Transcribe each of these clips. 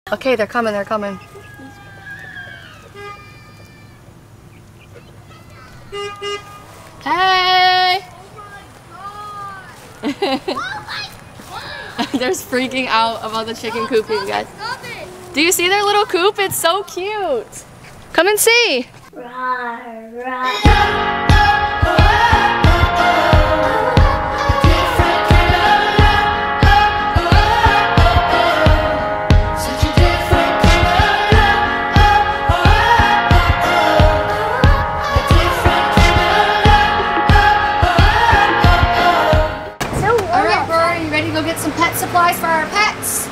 Okay, they're coming, they're coming. Hey! They're freaking out about the chicken coop, you guys. Do you see their little coop? It's so cute. Come and see. Some pet supplies for our pets.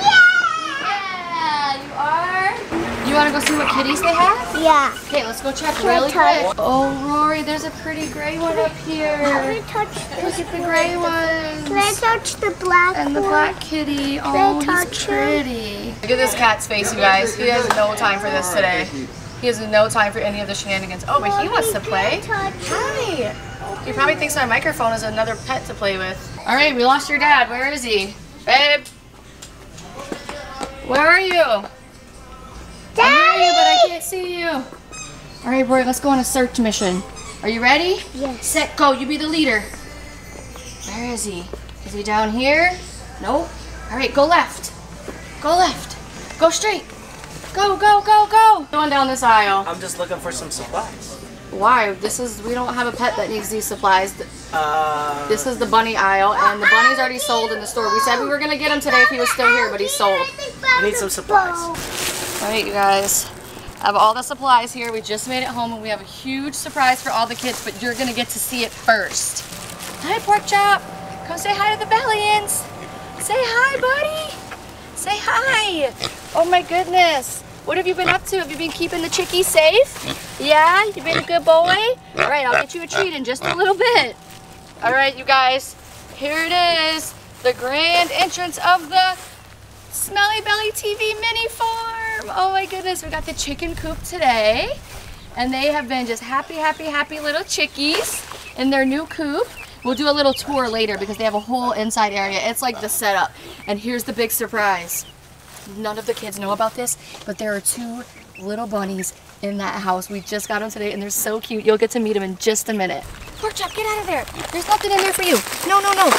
Yeah, you are. You want to go see what kitties they have? Yeah. Okay, let's go check really quick. Oh, Rory, there's a pretty gray one up here. Can I touch Look at the gray ones. Can I touch the black and the black kitty? Oh, he's pretty. Look at this cat's face, you guys. He has no time for this today. He has no time for any of the shenanigans. Oh, but he wants to play. Hi. He probably thinks our microphone is another pet to play with. All right, we lost your dad. Where is he? Babe? Where are you? Daddy! I hear you, but I can't see you. All right, Rory, let's go on a search mission. Are you ready? Yes. Set, go. You be the leader. Where is he? Is he down here? Nope. All right, go left. Go left. Go straight. Go, go, go, go. Going down this aisle. I'm just looking for some supplies. Why? We don't have a pet that needs these supplies. This is the bunny aisle, and the bunny's already sold in the store. We said we were going to get him today if he was still here, but he's sold. I need some supplies. Alright, you guys. I have all the supplies here. We just made it home, and we have a huge surprise for all the kids, but you're going to get to see it first. Hi, Pork Chop. Come say hi to the Bellians. Say hi, buddy. Say hi. Oh, my goodness. What have you been up to? Have you been keeping the chickies safe? Yeah? You been a good boy? Alright, I'll get you a treat in just a little bit. Alright, you guys. Here it is. The grand entrance of the Smelly Belly TV mini farm. Oh my goodness, we got the chicken coop today. And they have been just happy, happy, happy little chickies in their new coop. We'll do a little tour later because they have a whole inside area. It's like the setup. And here's the big surprise. None of the kids know about this, but there are 2 little bunnies in that house. We just got them today and they're so cute. You'll get to meet them in just a minute. Pork Chop, get out of there. There's nothing in there for you. No, no, no.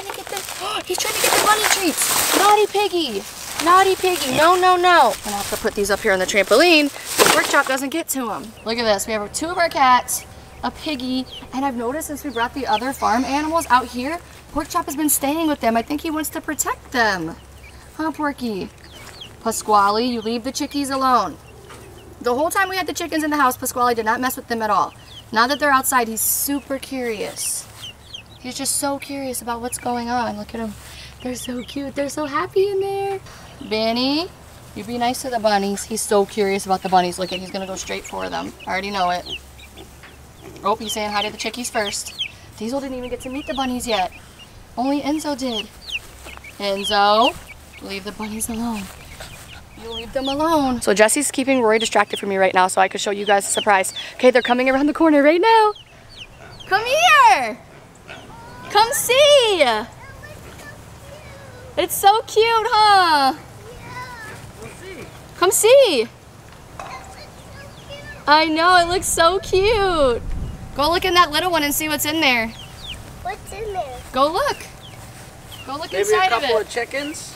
He's trying to get the bunny treats. Naughty piggy. Naughty piggy. No, no, no. I'm gonna have to put these up here on the trampoline so Pork Chop doesn't get to them. Look at this. We have 2 of our cats, a piggy, and I've noticed since we brought the other farm animals out here, Pork Chop has been staying with them. I think he wants to protect them. Huh, Porky? Pasquale, you leave the chickies alone. The whole time we had the chickens in the house, Pasquale did not mess with them at all. Now that they're outside, he's super curious. He's just so curious about what's going on. Look at him. They're so cute. They're so happy in there. Benny, you be nice to the bunnies. He's so curious about the bunnies. Look at, he's gonna go straight for them. I already know it. Oh, he's saying hi to the chickies first. Diesel didn't even get to meet the bunnies yet. Only Enzo did. Enzo, leave the bunnies alone. You leave them alone. So Jesse's keeping Rory distracted from me right now so I could show you guys a surprise. Okay, they're coming around the corner right now. Come here. Come see. It's so cute, huh? Come see. I know, it looks so cute. Go look in that little one and see what's in there. What's in there? Go look. Go look Maybe inside a of it. couple of chickens.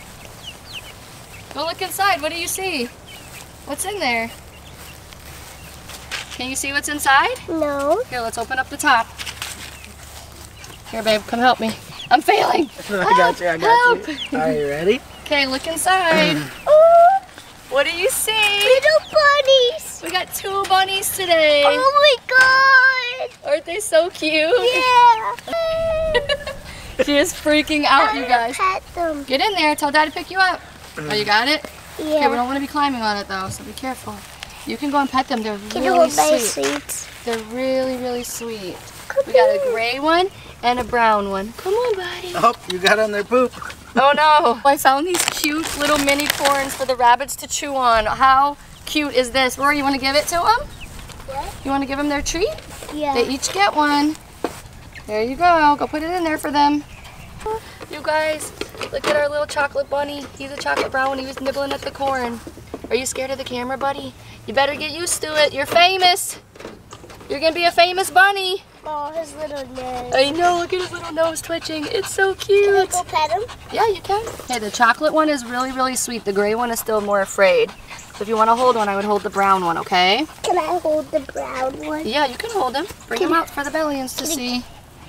Go look inside. What do you see? What's in there? Can you see what's inside? No. Here, let's open up the top. Here, babe, come help me. I'm failing. I got you, I got you. Are you ready? Okay, look inside. What do you see? Little bunnies. We got 2 bunnies today. Oh my god. Aren't they so cute? Yeah. She is freaking out, you guys. Pet them. Get in there. Tell Dad to pick you up. Oh, you got it? Yeah. Okay, we don't want to be climbing on it though, so be careful. You can go and pet them. They're Can you really hold my sweet. sweets? They're really, really sweet. We got a gray one and a brown one. Come on, buddy. Oh, you got on their poop. Oh no. I found these cute little mini corns for the rabbits to chew on. How cute is this? Rory, you want to give it to them? What? You want to give them their treat? Yeah. They each get one. There you go. Go put it in there for them. You guys, Look at our little chocolate bunny. He's a chocolate brown when he was nibbling at the corn. Are you scared of the camera, buddy? You better get used to it. You're famous. You're gonna be a famous bunny. Oh, his little nose. I know, look at his little nose twitching. It's so cute. Can I go pet him? Yeah, you can. Okay, the chocolate one is really, really sweet. The gray one is still more afraid. So if you want to hold one, I would hold the brown one, okay? Can I hold the brown one? Yeah, you can hold him. Bring him out for the Bellions to see.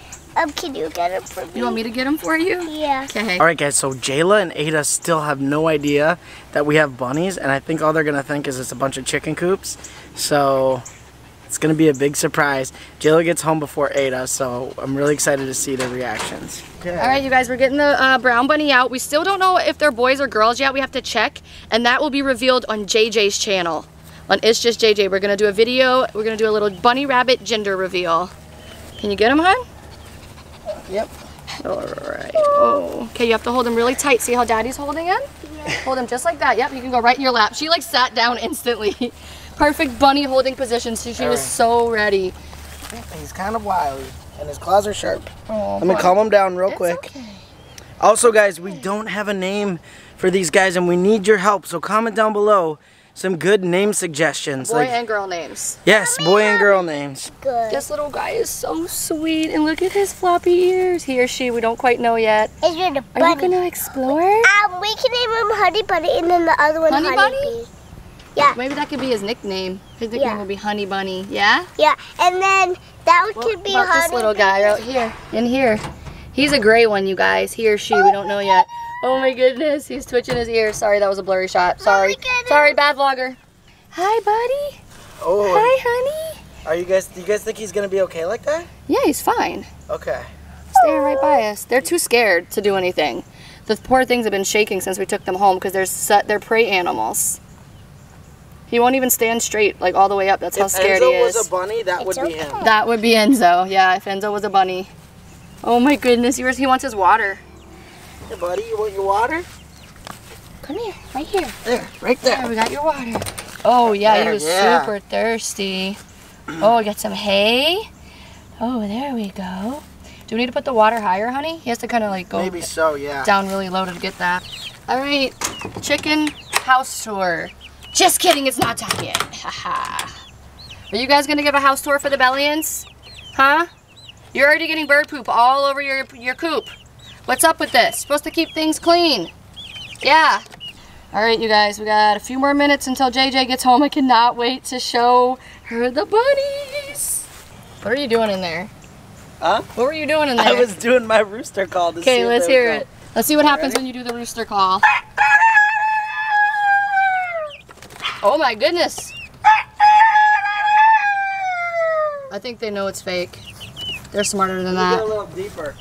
Can you get him for me? You want me to get him for you? Yeah. Okay. All right, guys, so Jayla and Ada still have no idea that we have bunnies, and I think all they're going to think is it's a bunch of chicken coops. So it's going to be a big surprise. Jayla gets home before Ada, so I'm really excited to see their reactions. Okay. All right, you guys, we're getting the brown bunny out. We still don't know if they're boys or girls yet. We have to check, and that will be revealed on JJ's channel. On It's Just JJ, we're going to do a video. We're going to do a little bunny rabbit gender reveal. Can you get him, hon? Yep. All right. Oh. Okay, you have to hold him really tight. See how Daddy's holding him? Yeah. Hold him just like that. Yep, you can go right in your lap. She like sat down instantly. Perfect bunny holding position. So she was so ready. He's kind of wild, and his claws are sharp. Oh, Let me calm him down real it's quick. Okay. Also, guys, we don't have a name for these guys, and we need your help. So comment down below some good name suggestions. Boy and girl names. Yes, boy and girl names. Good. This little guy is so sweet, and look at his floppy ears. He or she, we don't quite know yet. Is it a Are you bunny? gonna explore? We can name him Honey Bunny, and then the other one Honey Honey Bunny? Bee. Yeah. Maybe that could be his nickname. His nickname Yeah. will be Honey Bunny. Yeah? Yeah, and then that one could be What about Honey this little Bee. guy right here? In here. He's a gray one, you guys. He or she, we don't know yet. Oh my goodness, he's twitching his ears. Sorry, that was a blurry shot. Sorry. goodness. Sorry, bad vlogger. Hi, buddy. Oh, Hi, honey. do you guys think he's gonna be okay like that? Yeah, he's fine. Okay. Staying right by us. They're too scared to do anything. The poor things have been shaking since we took them home because they're prey animals. He won't even stand straight, like all the way up. That's how scared he Enzo is. was a bunny, that would be him. That would be Enzo. Yeah, if Enzo was a bunny. Oh my goodness, he wants his water. Hey, buddy, you want your water? Come here, right here. There, right There, there. we got your water. Oh yeah, he There, was yeah. super thirsty. Oh, we got some hay. Oh, there we go. Do we need to put the water higher, honey? He has to kind of like go Maybe so, yeah. down really low to get that. All right, chicken house tour. Just kidding, it's not time yet. Haha. Are you guys gonna give a house tour for the Bellions? Huh? You're already getting bird poop all over your coop. What's up with this? Supposed to keep things clean. Yeah. All right, you guys, we got a few more minutes until JJ gets home. I cannot wait to show her the bunnies. What are you doing in there? Huh? What were you doing in there? I was doing my rooster call to see Okay, if let's they would hear go. it. Let's see what happens when you do the rooster call. Oh my goodness. I think they know it's fake. They're smarter than Get a that. little deeper.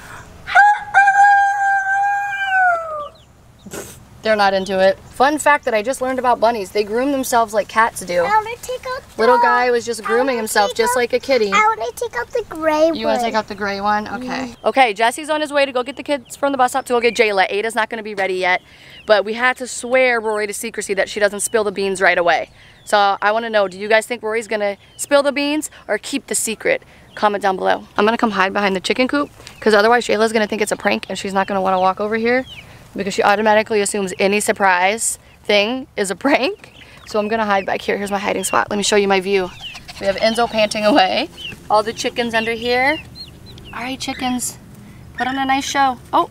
They're not into it. Fun fact that I just learned about bunnies. They groom themselves like cats do. I want to take out the... Little guy was just grooming himself just like a kitty. I want to take out the gray one. You want to take out the gray one? Okay. Okay, Jesse's on his way to go get the kids from the bus stop to go get Jayla. Ada's not going to be ready yet, but we had to swear Rory to secrecy that she doesn't spill the beans right away. So I want to know, do you guys think Rory's going to spill the beans or keep the secret? Comment down below. I'm going to come hide behind the chicken coop because otherwise Jayla's going to think it's a prank and she's not going to want to walk over here because she automatically assumes any surprise thing is a prank. So I'm going to hide back here. Here's my hiding spot. Let me show you my view. We have Enzo panting away. All the chickens under here. All right, chickens, put on a nice show. Oh,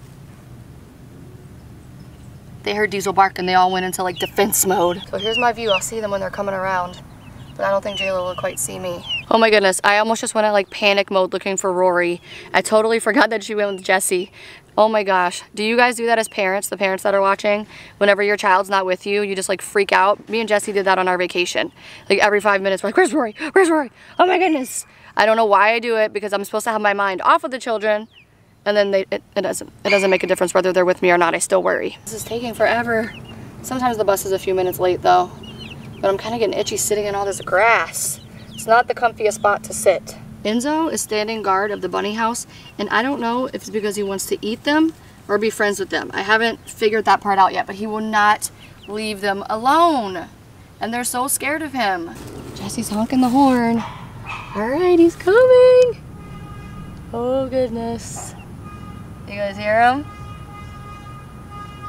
they heard Diesel bark and they all went into like defense mode. So here's my view. I'll see them when they're coming around, but I don't think Jayla will quite see me. Oh my goodness, I almost just went in like panic mode looking for Rory. I totally forgot that she went with Jesse. Oh my gosh, do you guys do that as parents, the parents that are watching? Whenever your child's not with you, you just like freak out. Me and Jesse did that on our vacation. Like every 5 minutes, we're like, where's Rory? Where's Rory? Oh my goodness. I don't know why I do it because I'm supposed to have my mind off of the children, and then it doesn't make a difference whether they're with me or not. I still worry. This is taking forever. Sometimes the bus is a few minutes late though, but I'm kind of getting itchy sitting in all this grass. It's not the comfiest spot to sit. Enzo is standing guard of the bunny house, and I don't know if it's because he wants to eat them or be friends with them. I haven't figured that part out yet, but he will not leave them alone. And they're so scared of him. Jesse's honking the horn. All right, he's coming. Oh goodness. You guys hear him?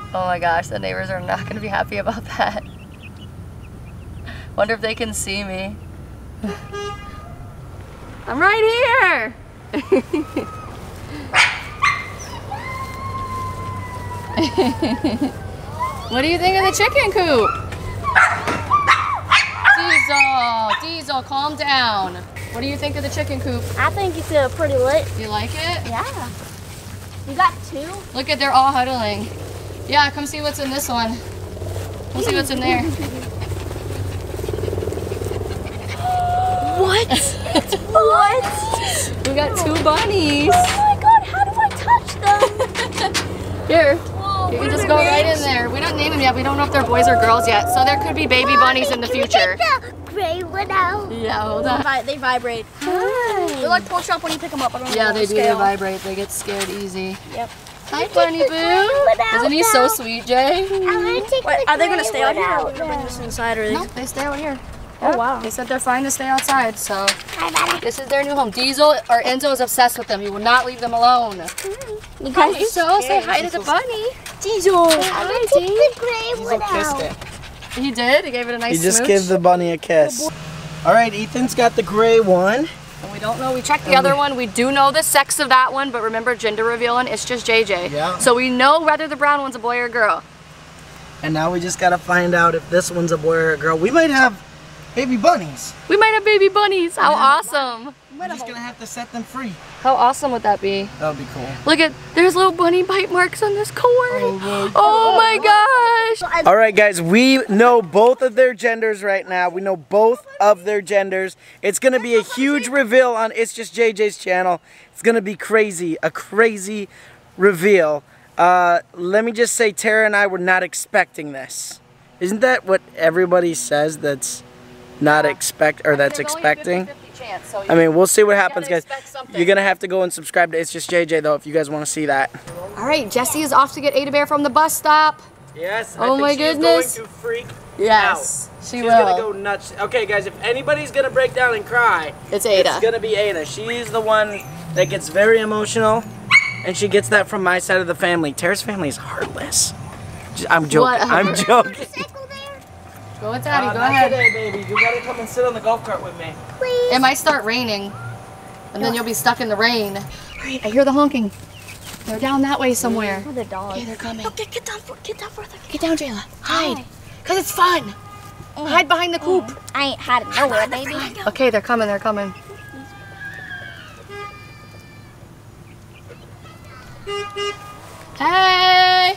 Oh my gosh, the neighbors are not gonna be happy about that. Wonder if they can see me. I'm right here! What do you think of the chicken coop? Diesel, calm down. What do you think of the chicken coop? I think it's pretty lit. You like it? Yeah. You got 2? Look at, they're all huddling. Yeah, come see what's in this one. Come see what's in there. What? What? We got 2 bunnies. Oh my god, how do I touch them? Here, you can just go right in there. We don't name them yet. We don't know if they're boys or girls yet. So there could be baby bunnies in the future. The gray one out. Yeah, hold on. They vibrate. Hi. They're like pork chop when you pick them up. I don't know Yeah, how they to do. They scale. vibrate. They get scared easy. Yep. Hi, Bunny Boo. Isn't he so sweet, Jay? I'm gonna take Wait, the are they gonna gray stay out one here or out we're gonna bring this inside? Or No, they stay out here. Oh wow. They said they're fine to stay outside, so Hi, buddy. this is their new home. Diesel or Enzo is obsessed with them. He will not leave them alone. You Hi, Diesel. Say hi to the bunny. Diesel. I'm gonna take the gray one Kissed out. it. He did. He gave it a nice You just smooch. give the bunny a kiss. All right, Ethan's got the gray one. And we don't know. We checked the other one. We do know the sex of that one, but remember gender revealing, it's just JJ. Yeah. So we know whether the brown one's a boy or a girl. And now we just gotta find out if this one's a boy or a girl. We might have baby bunnies. We might have baby bunnies. How awesome. We're just gonna have to set them free. How awesome would that be? That would be cool. Look at, there's little bunny bite marks on this corn. Oh my gosh. All right, guys, we know both of their genders right now. We know both of their genders. It's gonna be a huge reveal on It's Just JJ's channel. It's gonna be crazy, a crazy reveal. Let me just say, Tara and I were not expecting this. Isn't that what everybody says that's not that's expecting? I mean, we'll see what happens, guys. You're gonna have to go and subscribe to It's Just JJ though if you guys want to see that. All right, Jessie is off to get Ada Bear from the bus stop. Yes. Oh my goodness. Going to freak Yes, out. she She's will. gonna go nuts. Okay, guys, if anybody's gonna break down and cry, It's Ada. it's gonna be Ada. She's the one that gets very emotional, and she gets that from my side of the family. Tara's family is heartless. I'm joking. Whatever. I'm joking. Go with Daddy, go Not ahead. today, baby. You gotta come and sit on the golf cart with me. Please. It might start raining, and then you'll be stuck in the rain. All right, I hear the honking. They're down that way somewhere. The dog. Okay, they're coming. Okay, get down further. Get Get down, Jayla. Hide. Because it's fun. Hide behind the coop. I ain't had it nowhere, baby. Okay, they're coming, they're coming. Hey!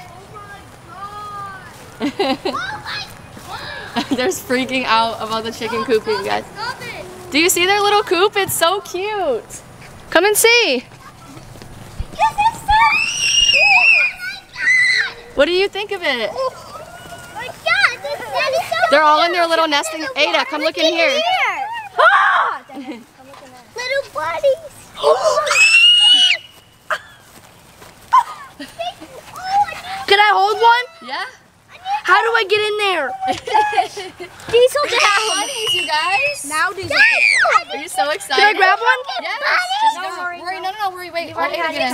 They're freaking out about the chicken coop, you guys. Do you see their little coop? It's so cute. Come and see. What do you think of it? They're all in their little nesting. Ada, come look in here. Little buddies. Can I hold one? Yeah? How do I get in there? Diesel Bunnies, you guys. Now do Are you so excited? Can I grab one? Yes. Just go. Rory, no, worry, wait. Let Ada get in.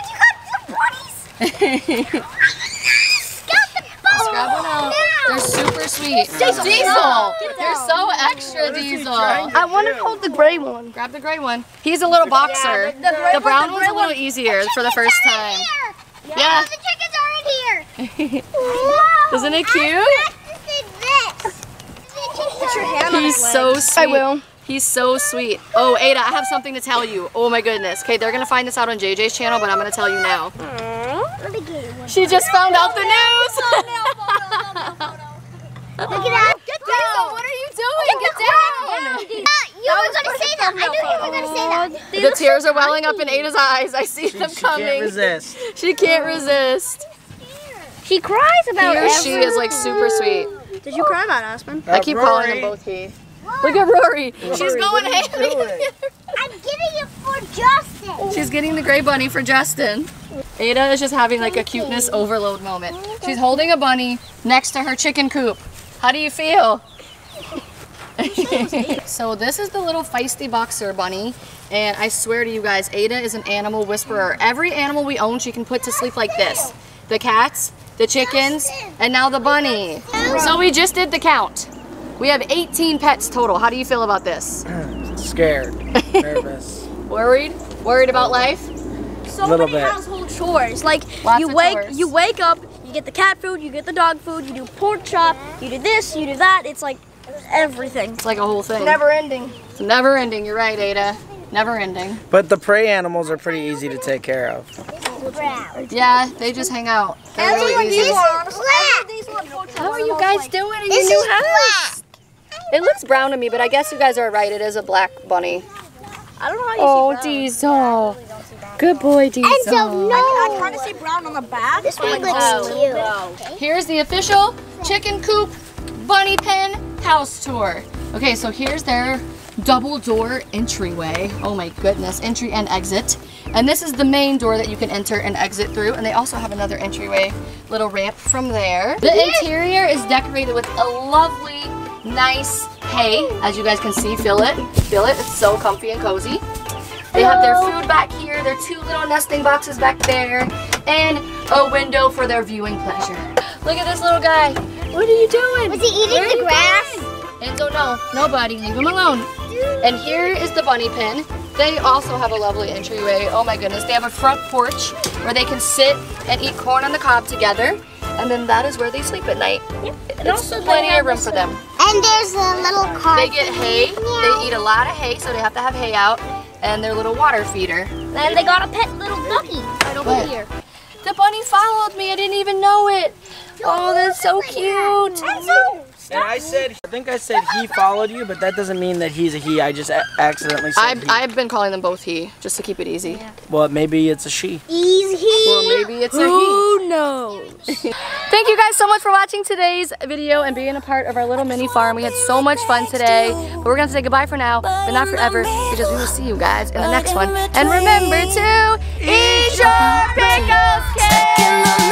Just grab one out. They're super sweet. Diesel! You're so extra, Diesel. I want to hold the gray one. Grab the gray one. He's a little boxer. The brown one's a little easier for the first time. Yeah. The chickens are in here. Isn't it cute? Put your hand He's so sweet. I will. He's so sweet. Oh, Ada, I have something to tell you. Oh my goodness. Okay, they're gonna find this out on JJ's channel, but I'm gonna tell you now. She just found out the news. Look at that. Diesel, what are you doing? Get down. You were going to say that. I knew you were going to say that. The tears are welling up in Ada's eyes. I see them She coming. can't resist. She can't resist. She cries about He or she is like super sweet. Did you cry about Aspen? I keep calling them both he. Look at Rory. She's going ham. I'm getting it for Justin. She's getting the gray bunny for Justin. Ada is just having like a cuteness overload moment. She's holding a bunny next to her chicken coop. How do you feel? So this is the little feisty boxer bunny, and I swear to you guys, Ada is an animal whisperer. Every animal we own she can put to sleep like this. the cats, the chickens, and now the bunny. So we just did the count. We have 18 pets total. How do you feel about this? Scared, nervous. Worried? Worried about life? So Little many bit. household chores. Like Lots you of chores. wake up, you get the cat food, you get the dog food, you do pork chop, you do this, you do that. It's like everything. It's like a whole thing. Never ending. It's never ending. You're right, Ada. Never ending. But the prey animals are pretty easy to take care of. Yeah, they just hang out. They're really easy. How are you guys doing in your new house? It looks brown to me, but I guess you guys are right. It is a black bunny. I don't know how you see brown. Diesel. Good boy, Diesel. I try to see brown on the back. This one looks cute. Here's the official chicken coop bunny pen house tour. Okay, so here's their double door entryway. Oh my goodness, entry and exit. And this is the main door that you can enter and exit through. And they also have another entryway, little ramp from there. The interior is decorated with a lovely, nice hay. As you guys can see, feel it, it's so comfy and cozy. They have their food back here, their 2 little nesting boxes back there, and a window for their viewing pleasure. Look at this little guy. What are you doing? Was he eating the grass? Enzo, no, nobody, leave him alone. And here is the bunny pen. They also have a lovely entryway. Oh my goodness, they have a front porch where they can sit and eat corn on the cob together. And then that is where they sleep at night. Yep. And also plenty of room for them. And there's a little car. They get hay. They eat a lot of hay, so they have to have hay out. And their little water feeder. And they got a pet little ducky right over here. The bunny followed me. I didn't even know it. Oh, that's so cute. And I think I said he followed you, but that doesn't mean that he's a he. I just accidentally said he. I've been calling them both he, just to keep it easy. Well, maybe it's a she. Easy. Well, maybe it's a he. Who knows? Thank you guys so much for watching today's video and being a part of our little mini farm. We had so much fun today, but we're gonna say goodbye for now, but not forever, because we will see you guys in the next one. And remember to eat your pickles, kids!